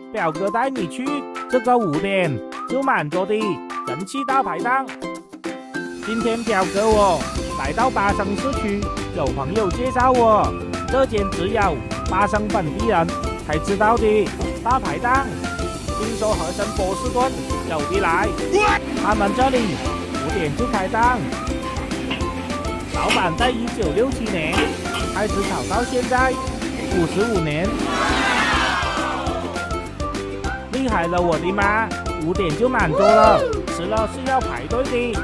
表哥带你去这个5点就满座的人气大排档。今天表哥我来到巴生市区，有朋友介绍我这间只有巴生本地人才知道的大排档，听说和森波士顿有的来。他们这里5点就开档，老板在1967年开始炒到现在55年，厉害了我的妈！5点就满座了，吃了是要排队的。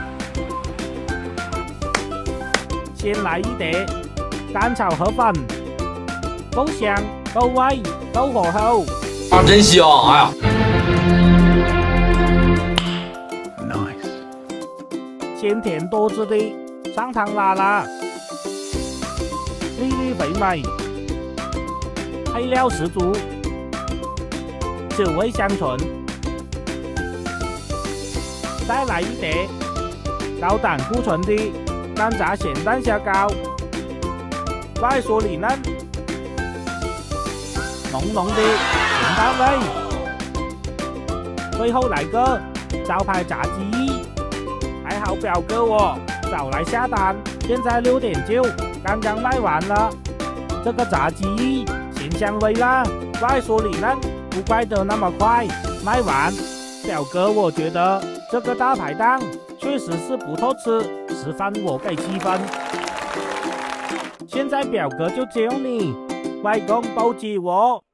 先来一碟干炒河粉，够香、够味、够火候。 啊，真香！哎呀 ，nice， 鲜甜多汁的上汤拉拉，粒粒肥美，配料十足，酒味香醇。再来一碟高胆固醇的干炸咸蛋虾膏，外酥里嫩，浓浓的咸蛋味。最后来个招牌炸鸡翼，还好表哥我早来下单，现在6点就刚刚卖完了。这个炸鸡翼咸香微辣，外酥里嫩，不怪得那么快卖完。表哥我觉得这个大排档确实是不错吃，10分我给7分。现在表哥就教你外公包机我。